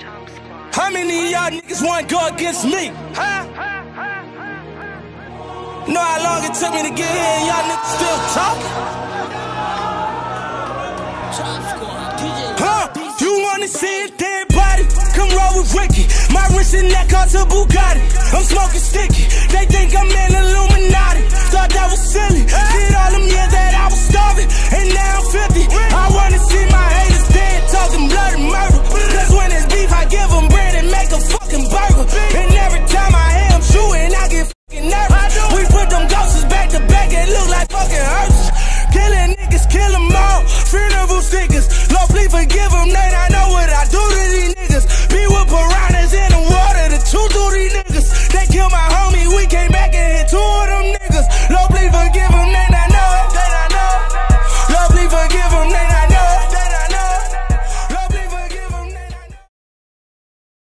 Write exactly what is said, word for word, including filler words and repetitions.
How many of y'all niggas wanna go against me? Huh? Know how long it took me to get here and y'all niggas still talking? Huh? You wanna see a dead body? Come roll with Ricky. My wrist and neck cost a Bugatti. I'm smoking sticky. They think I'm in Illuminati. Thought that was silly. Did all them years that I was starving, and now I'm fifty. I wanna see my haters dead, talking blood and murder.